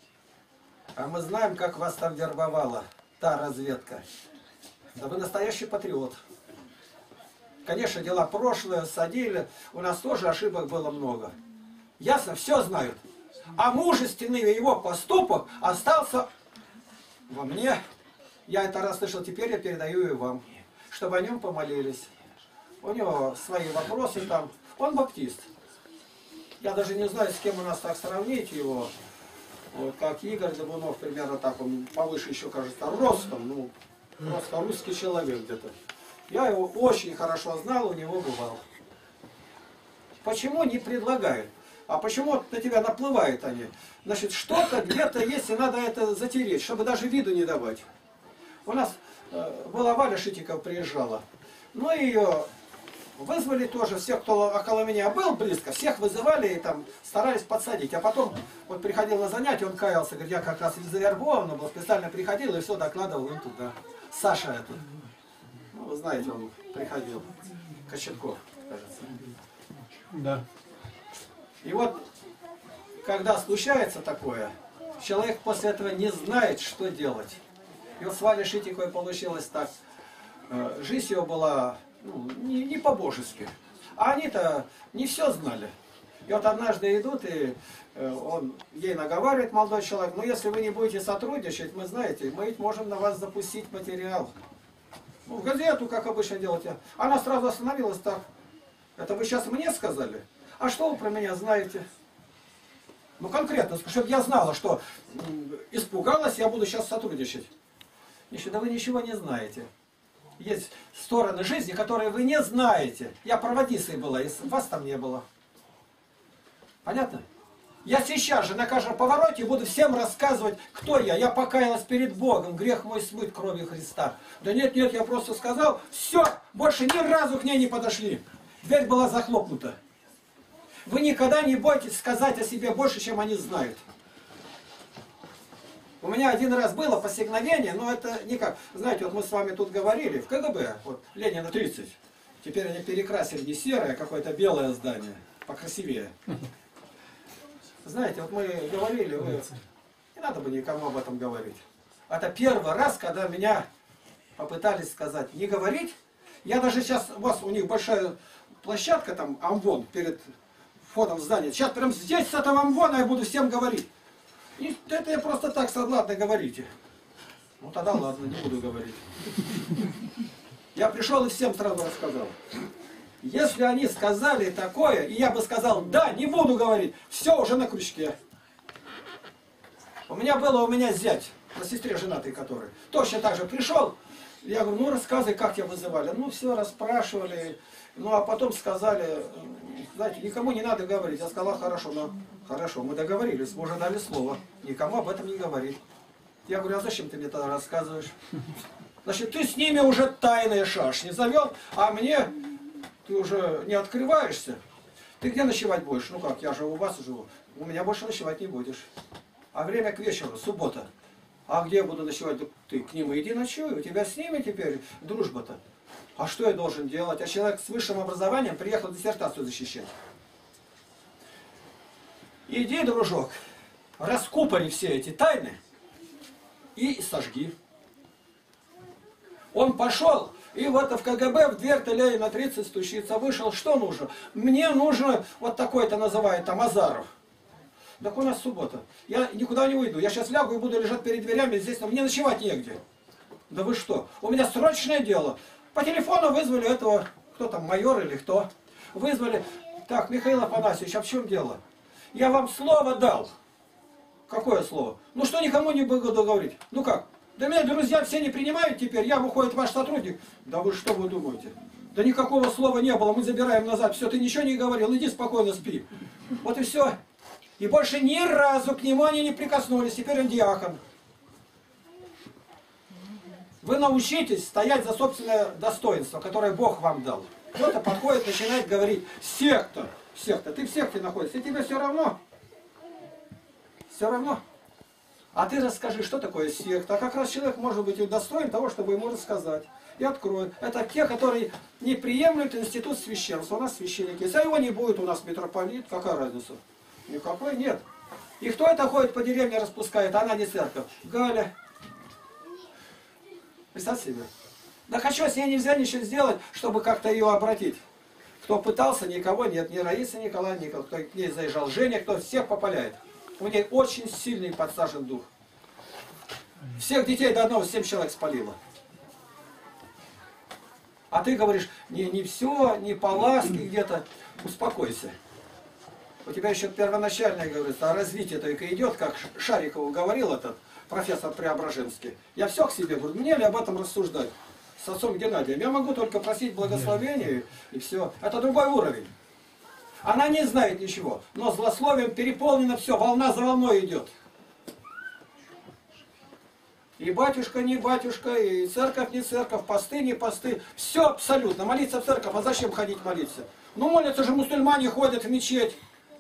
а мы знаем, как вас там вербовала та разведка. Да вы настоящий патриот. Конечно, дела прошлые, садили. У нас тоже ошибок было много. Ясно, все знают. А мужественный его поступок остался во мне. Я это расслышал, теперь я передаю и вам. Чтобы о нем помолились. У него свои вопросы там. Он баптист. Я даже не знаю, с кем у нас так сравнить его. Вот как Игорь Дабунов, примерно так, он повыше еще, кажется, ростом. Ну, просто русский человек где-то. Я его очень хорошо знал, у него бывал. Почему не предлагают? А почему на тебя наплывают они? Значит, что-то где-то есть, и надо это затереть, чтобы даже виду не давать. У нас была Валя Шитикова, приезжала. Ну, ее вызвали тоже, всех, кто около меня был близко, всех вызывали и там старались подсадить. А потом вот приходил на занятия, он каялся, говорит, я как раз из завербован был, специально приходил и все докладывал им туда. Саша этот. Ну, вы знаете, он приходил. Кочетков, кажется. Да. И вот, когда случается такое, человек после этого не знает, что делать. И вот с Валей Шитиковой получилось так. Жизнь его была не по-божески. А они-то не все знали. И вот однажды идут, и он ей наговаривает, молодой человек, ну если вы не будете сотрудничать, мы знаете, мы ведь можем на вас запустить материал. Ну, в газету, как обычно делаете. Она сразу остановилась так. Это вы сейчас мне сказали? А что вы про меня знаете? Ну конкретно, чтобы я знала, что испугалась, я буду сейчас сотрудничать. Да вы ничего не знаете. Есть стороны жизни, которые вы не знаете. Я проводницей была, и вас там не было. Понятно? Я сейчас же на каждом повороте буду всем рассказывать, кто я. Я покаялась перед Богом, грех мой смыт кровью Христа. Да нет, нет, я просто сказал, все, больше ни разу к ней не подошли. Дверь была захлопнута. Вы никогда не бойтесь сказать о себе больше, чем они знают. У меня один раз было посигновение, но это никак. Знаете, вот мы с вами тут говорили, в КГБ, вот Ленина 30. Теперь они перекрасили не серое, а какое-то белое здание, покрасивее. Знаете, вот мы говорили, не надо бы никому об этом говорить. Это первый раз, когда меня попытались сказать, не говорить. Я даже сейчас, у них большая площадка, там, амвон, перед входом в здание. Сейчас прям здесь с этого амвона я буду всем говорить. И это я просто так, ладно, говорите. Ну тогда ладно, не буду говорить. Я пришел и всем сразу рассказал. Если они сказали такое, и я бы сказал, да, не буду говорить, все уже на крючке. У меня зять, на сестре женатый который, точно так же пришел, я говорю, ну рассказывай, как тебя вызывали. Ну все, расспрашивали, ну а потом сказали, знаете, никому не надо говорить. Я сказала, хорошо, но хорошо, мы договорились, мы уже дали слово, никому об этом не говорить. Я говорю, а зачем ты мне тогда рассказываешь? Значит, ты с ними уже тайные шашни завел, а мне ты уже не открываешься. Ты где ночевать будешь? Ну как, я же у вас живу. У меня больше ночевать не будешь. А время к вечеру, суббота. А где я буду ночевать? Ты к ним иди ночуй, у тебя с ними теперь дружба-то. А что я должен делать? А человек с высшим образованием приехал диссертацию защищать. Иди, дружок, раскупори все эти тайны и сожги. Он пошел, и вот в КГБ, в дверь-то Ленина 30 стучится, вышел, что нужно? Мне нужно, вот такой-то называют, там, Азаров. Так у нас суббота. Я никуда не уйду. Я сейчас лягу и буду лежать перед дверями здесь, но мне ночевать негде. Да вы что? У меня срочное дело. По телефону вызвали этого, кто там, майор или кто. Вызвали. Так, Михаил Афанасьевич, а в чем дело? Я вам слово дал. Какое слово? Ну что никому не буду говорить? Ну как? Да меня друзья все не принимают теперь, я выходит ваш сотрудник. Да вы что вы думаете? Да никакого слова не было, мы забираем назад. Все, ты ничего не говорил, иди спокойно спи. Вот и все. И больше ни разу к нему они не прикоснулись, теперь он диакон. Вы научитесь стоять за собственное достоинство, которое Бог вам дал. Кто-то подходит, начинает говорить, секта, секта, ты в секте находишься, и тебе все равно. Все равно. А ты расскажи, что такое секта. А как раз человек может быть удостоен того, чтобы ему рассказать. И откроет. Это те, которые не приемлют институт священства. У нас священники есть. А его не будет у нас митрополит. Какая разница? Никакой нет. И кто это ходит по деревне распускает? Она не церковь. Галя. Представь себе. Да хочу, с ней нельзя ничего сделать, чтобы как-то ее обратить. Кто пытался, никого нет. Ни Раисы Николаевны, никого. Кто к ней заезжал. Женя, кто всех попаляет. У нее очень сильный подсажен дух. Всех детей до одного 7 человек спалило. А ты говоришь, не все, не по ласке где-то. Успокойся. У тебя еще первоначальное, говорится, развитие только идет, как Шарикову говорил этот профессор Преображенский. Я все к себе говорю, мне ли об этом рассуждать с отцом Геннадием? Я могу только просить благословения и все. Это другой уровень. Она не знает ничего, но злословием переполнено все, волна за волной идет. И батюшка не батюшка, и церковь не церковь, посты не посты. Все абсолютно. Молиться в церковь, а зачем ходить молиться? Ну молятся же мусульмане, ходят в мечеть.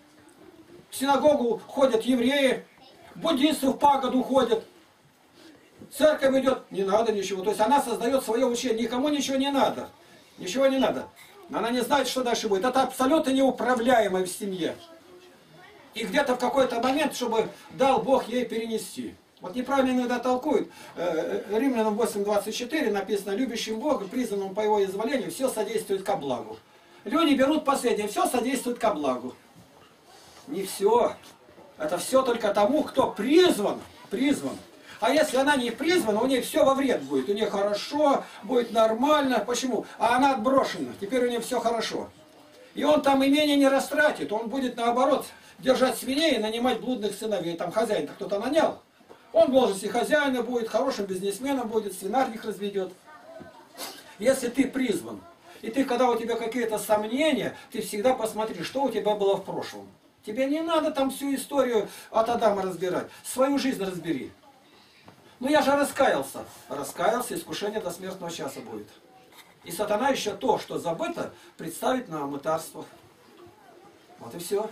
В синагогу ходят евреи, буддисты в пагоду ходят. Церковь идет, не надо ничего. То есть она создает свое учение, никому ничего не надо. Ничего не надо. Она не знает, что дальше будет. Это абсолютно неуправляемое в семье. И где-то в какой-то момент, чтобы дал Бог ей перенести. Вот неправильно иногда толкуют. Римлянам 8:24 написано, любящим Бога, признанным по его изволению, все содействует ко благу. Люди берут последнее, все содействует ко благу. Не все. Это все только тому, кто призван. А если она не призвана, у нее все во вред будет. У нее хорошо, будет нормально. Почему? А она отброшена. Теперь у нее все хорошо. И он там имение не растратит. Он будет наоборот держать свиней и нанимать блудных сыновей. Там хозяин-то кто-то нанял. Он в должности хозяина будет, хорошим бизнесменом будет, свинарник разведет. Если ты призван, и ты, когда у тебя какие-то сомнения, ты всегда посмотри, что у тебя было в прошлом. Тебе не надо там всю историю от Адама разбирать. Свою жизнь разбери. Ну я же раскаялся. Раскаялся, искушение до смертного часа будет. И сатана еще то, что забыто, представит на мытарствах. Вот и все.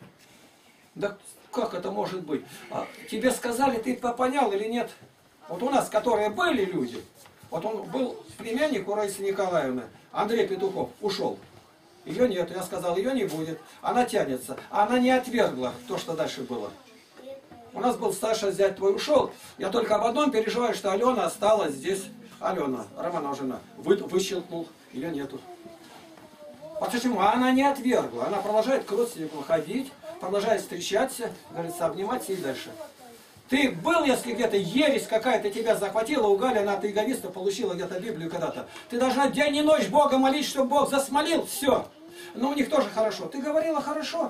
Да как это может быть? Тебе сказали, ты понял или нет? Вот у нас, которые были люди, вот он был племянник у Раисы Николаевны, Андрей Петухов, ушел. Ее нет, я сказал, ее не будет. Она тянется. Она не отвергла то, что дальше было. У нас был старший зять твой, ушел. Я только об одном переживаю, что Алена осталась здесь. Алена, Романова жена, выщелкнул. Ее нету. Почему? Она не отвергла. Она продолжает к родственникам ходить, продолжает встречаться, говорится, обниматься и дальше. Ты был, если где-то ересь какая-то тебя захватила, у Гали, она от эгоиста получила где-то Библию когда-то. Ты должна день и ночь Бога молить, чтобы Бог засмолил, все. Но у них тоже хорошо. Ты говорила хорошо.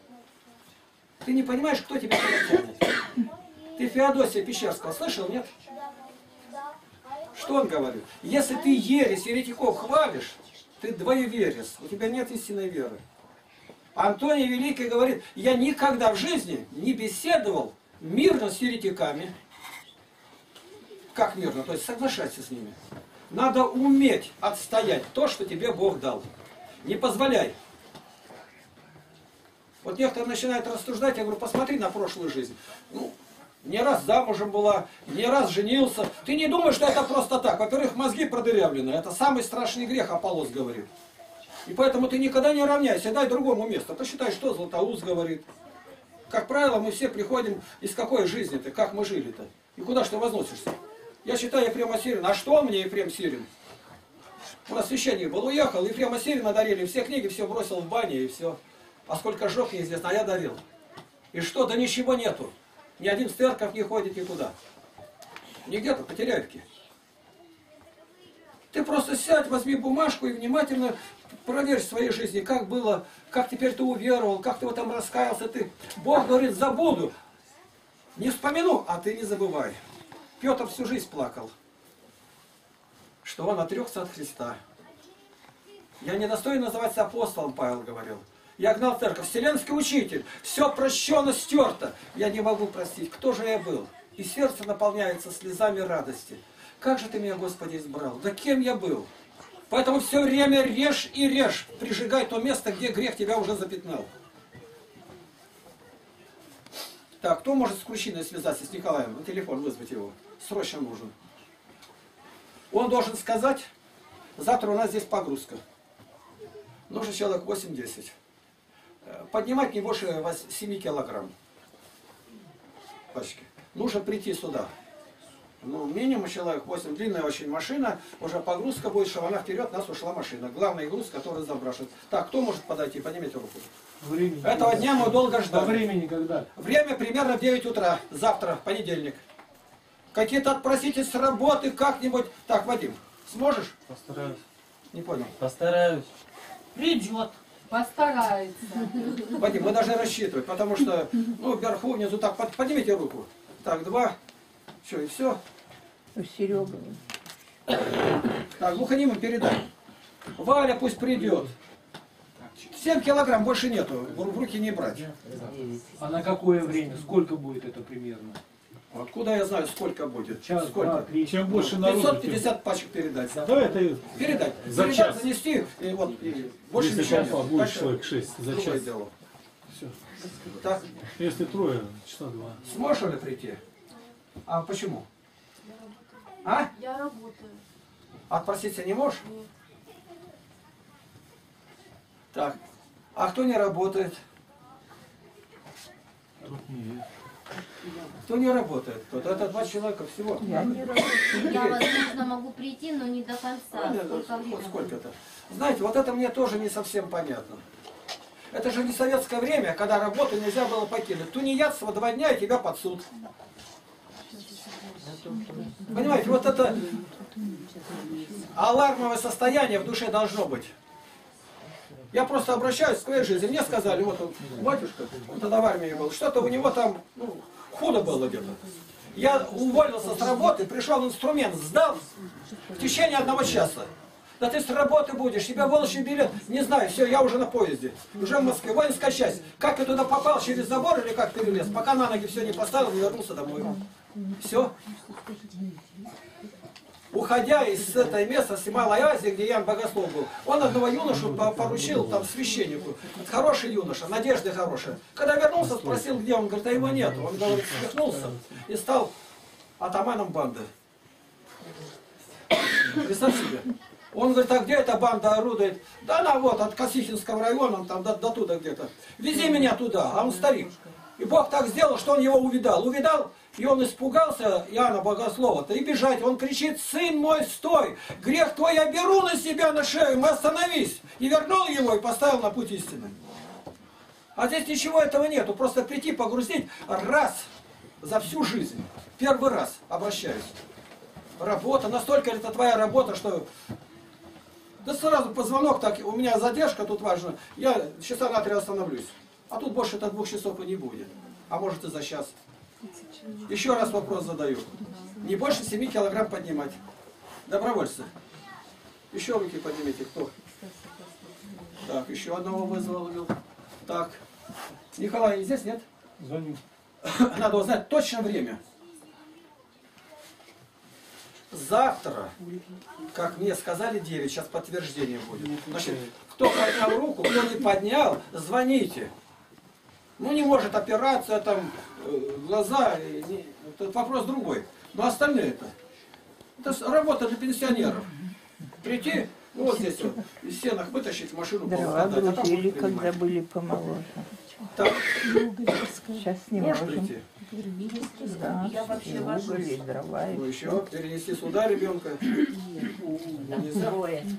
Ты не понимаешь, кто тебя тянет. Ты Феодосия Пещерского слышал, нет? Что он говорит? Если ты ересь, еретиков хвалишь, ты двоеверец, у тебя нет истинной веры. Антоний Великий говорит, я никогда в жизни не беседовал мирно с еретиками. Как мирно? То есть соглашайся с ними. Надо уметь отстоять то, что тебе Бог дал. Не позволяй. Вот некоторые начинают рассуждать, я говорю, посмотри на прошлую жизнь. Ну, не раз замужем была, не раз женился. Ты не думаешь, что это просто так. Во-первых, мозги продырявлены. Это самый страшный грех, Аполлос говорит. И поэтому ты никогда не равняйся, дай другому место. Посчитай, что Златоуст говорит. Как правило, мы все приходим из какой жизни-то, как мы жили-то. И куда что возносишься? Я считаю Ефрема Сирина. А что мне Ефрем Сирин? У нас священник был, уехал, Ефрема Сирина дарили, все книги, все бросил в бане и все. А сколько жег, неизвестно, а я дарил. И что? Да ничего нету. Ни один в церковь не ходит никуда. Нигде-то, по Теряевке. Ты просто сядь, возьми бумажку и внимательно проверь в своей жизни, как было, как теперь ты уверовал, как ты в этом раскаялся. Ты. Бог говорит, забуду. Не вспомину, а ты не забывай. Петр всю жизнь плакал, что он отрекся от Христа. Я не достоин называться апостолом, Павел говорил. Я гнал в церковь, вселенский учитель, все прощено, стерто. Я не могу простить, кто же я был? И сердце наполняется слезами радости. Как же ты меня, Господи, избрал? Да кем я был? Поэтому все время режь и режь, прижигай то место, где грех тебя уже запятнал. Так, кто может с Кручиной связаться, с Николаем? На телефон вызвать его. Срочно нужен. Он должен сказать, завтра у нас здесь погрузка. Нужно человек 8-10. Поднимать не больше 7 килограмм. Пачки. Нужно прийти сюда. Ну, минимум человек 8. Длинная очень машина. Уже погрузка будет, чтобы она вперед, нас ушла машина. Главный груз, который забрасывает. Так, кто может подойти? Поднимите руку. Времени. Этого дня мы долго ждали. Времени когда? Время примерно в 9 утра. Завтра, понедельник. Какие-то отпросите с работы как-нибудь. Так, Вадим, сможешь? Постараюсь. Не понял. Постараюсь. Придет. Постарается. Вадим, мы должны рассчитывать, потому что, ну, вверху, внизу, так, поднимите руку. Так, 2. Что, и все? Серега. Так, глухонемым передай. Валя пусть придет. 7 килограмм больше нету, в руки не брать. А на какое время? Сколько будет это примерно? Откуда я знаю, сколько будет? Час, Сколько? 2, 3. Чем больше народу, 550 пачек передать. тем... Да, это Передать. За Передать, час. занести, и вот, и больше Если ничего толпа нет. будет Дальше человек 6 за другое час. дело. Все. Так, Если трое, часа 2. сможешь ли прийти? А почему? А? Я работаю. Отпроситься не можешь? Так. А кто не работает? Тут не Кто не работает? Это 2 человека всего. Я не работаю. Я, возможно, могу прийти, но не до конца. Понятно, Сколько времени? сколько-то. Знаете, вот это мне тоже не совсем понятно. Это же не советское время, когда работу нельзя было покинуть. Тунеядство 2 дня и тебя под суд. Понимаете, вот это алармовое состояние в душе должно быть. Я просто обращаюсь к своей жизни. Мне сказали, вот он, батюшка, он тогда в армии был, что-то у него там худо было где-то. Я уволился с работы, пришел инструмент, сдал в течение 1 часа. Да ты с работы будешь, тебя волчий билет, не знаю, все, я уже на поезде. Уже в Москве, воинская часть. Как я туда попал, через забор или как перелез? Пока на ноги все не поставил, не вернулся домой. Все. Уходя из этой места, с Малой Азии, где Ян Богослов был, он одного юношу поручил там священнику. Хороший юноша, надежда хорошая. Когда вернулся, спросил, где он, говорит, а его нет. Он, говорит, свихнулся и стал атаманом банды. Представь себе. Он говорит, а где эта банда орудует? Да она вот, от Косихинского района, там до туда где-то. Вези меня туда, а он старик. И Бог так сделал, что он его увидал. Увидал, и он испугался Иоанна Богослова-то, и бежать. Он кричит, сын мой, стой! Грех твой я беру на себя на шею, мы остановись! И вернул его, и поставил на путь истины. А здесь ничего этого нету, просто прийти погрузить раз за всю жизнь. Первый раз обращаюсь. Работа, настолько это твоя работа, что... Да сразу позвонок, так, у меня задержка тут важна, я часа на 3 остановлюсь. А тут больше 2 часов и не будет. А может и за час. Еще раз вопрос задаю. Не больше 7 килограмм поднимать. Добровольцы. Еще руки поднимите, кто? Так, еще одного вызвал. Так. Николай здесь нет? Звоню. Надо узнать точное время. Завтра, как мне сказали, 9, сейчас подтверждение будет. Значит, кто поднял руку, кто не поднял, звоните. Ну не может операция, там, глаза, это вопрос другой. Но остальные это работа для пенсионеров. Прийти, ну вот здесь вот, из стенок вытащить машину, Дрова грузили, когда были помоложе. Так, Сейчас не можешь можем. прийти? Да, Я вообще и вожусь. уголь, и дрова. Ну еще, перенести сюда ребенка. Нельзя.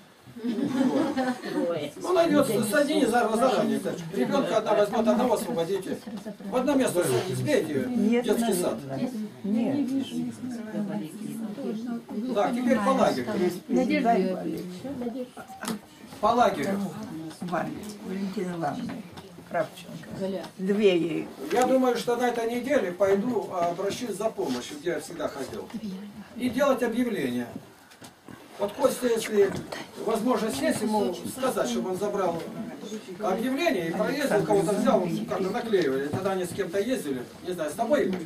Ну найдется, садите заранее. Ребенка одна возьмет, одного освободите. В одно место сбейте Нет, детский сад. Нет. Так, теперь по лагерю. Надежда. По лагерю. Валентина Ивановна Кравченко. 2 ей. Я думаю, что на этой неделе пойду обращусь за помощью, где я всегда ходил. И делать объявление. Вот Костя, если возможность есть, ему сказать, чтобы он забрал объявление и проездил, кого-то взял, как-то наклеивали. Тогда они с кем-то ездили, не знаю, с тобой, Игорь?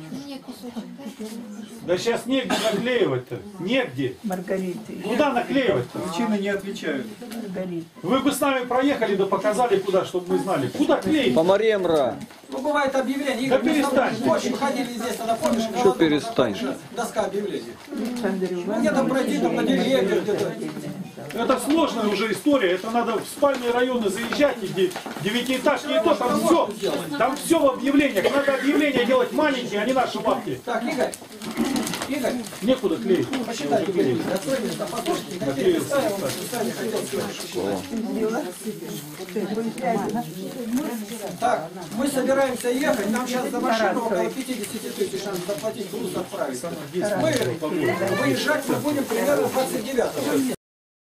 Да сейчас негде наклеивать-то. Негде. Маргариты. Куда наклеивать-то? Причины не отвечают. Вы бы с нами проехали, да показали куда, чтобы мы знали. Куда клеить? По Маремра. Ну, бывает объявление. Да Игорь, мы с тобой перестань. ночью ходили здесь, тогда помнишь? Что перестань? Доска объявлений. Ну, где-то пройти, там на деревьях, где-то. Это сложная уже история. Это надо в спальные районы заезжать, где девятиэтажки и то, там все в объявлениях. Надо объявления делать маленькие, а не наши бабки. Так, Игорь. Игорь. Некуда клеить. Посчитайте, Игорь. Достоинство, послушайте, какие места я вам сами хотел сказать. Так, мы собираемся ехать, нам сейчас за машину около 50 тысяч надо заплатить, груз отправить. Мы выезжать мы будем примерно 29-го.